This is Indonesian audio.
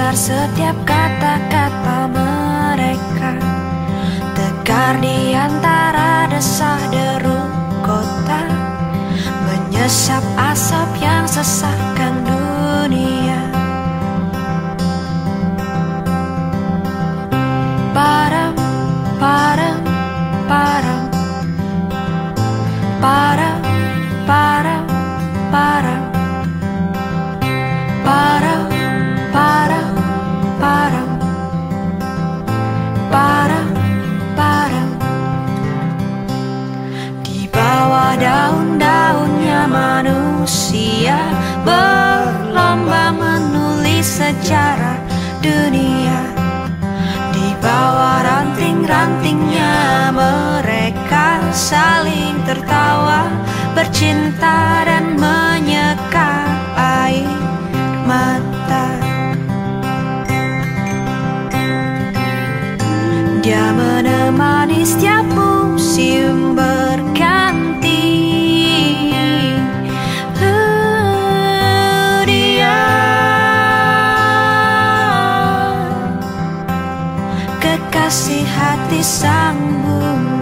mendengar setiap kata-kata mereka, tegar di antara desah-deru kota, menyesap asap yang sesatkan dunia. Padam, padam, padam, padam, padam, padam, padam, padam, padam, padam, padam. Di bawah daun-daunnya manusia berlomba menulis sejarah dunia. Di bawah ranting-rantingnya mereka saling tertawa, bercinta dan menyeka air mata. Dia menemani setiap musim berganti. Dia kekasih hati sang bumi.